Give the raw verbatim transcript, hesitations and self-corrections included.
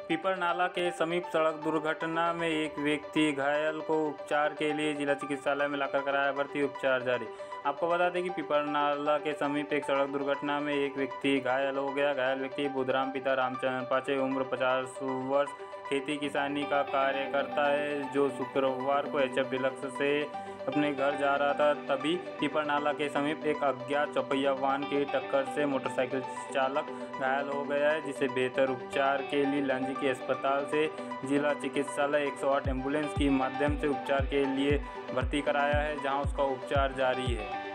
पीपरनाला के समीप सड़क दुर्घटना में एक व्यक्ति घायल को उपचार के लिए जिला चिकित्सालय में लाकर कराया भर्ती, उपचार जारी। आपको बता दें कि पीपरनाला के समीप एक सड़क दुर्घटना में एक व्यक्ति घायल हो गया। घायल व्यक्ति बुधराम पिता रामचंद्र पाचे, उम्र पचास वर्ष, खेती किसानी का कार्य करता है, जो शुक्रवार को एच एफ डिलक्स से अपने घर जा रहा था। तभी पीपरनाला के समीप एक अज्ञात चौपहिया वाहन की टक्कर से मोटरसाइकिल चालक घायल हो गया है, जिसे बेहतर उपचार के लिए लांजी के अस्पताल से जिला चिकित्सालय एक सौ आठ एम्बुलेंस के माध्यम से उपचार के लिए भर्ती कराया है, जहां उसका उपचार जारी है।